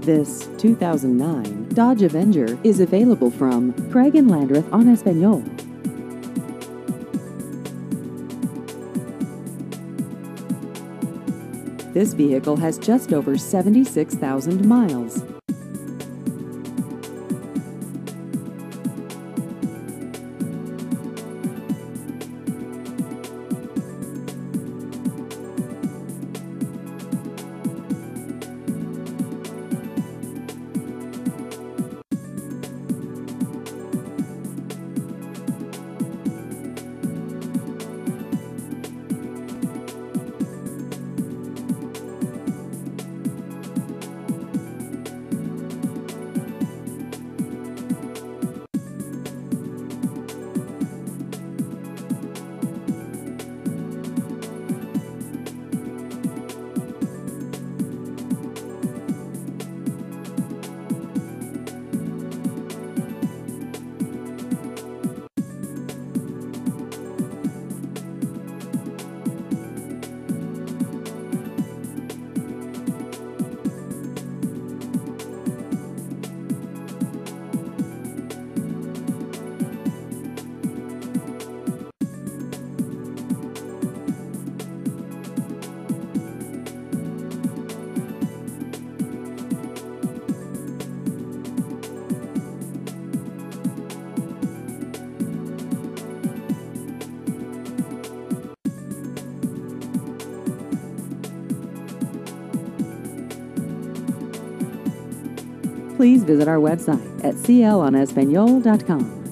This 2009 Dodge Avenger is available from Craig and Landreth on Espanol. This vehicle has just over 76,000 miles. Please visit our website at clonespanol.com.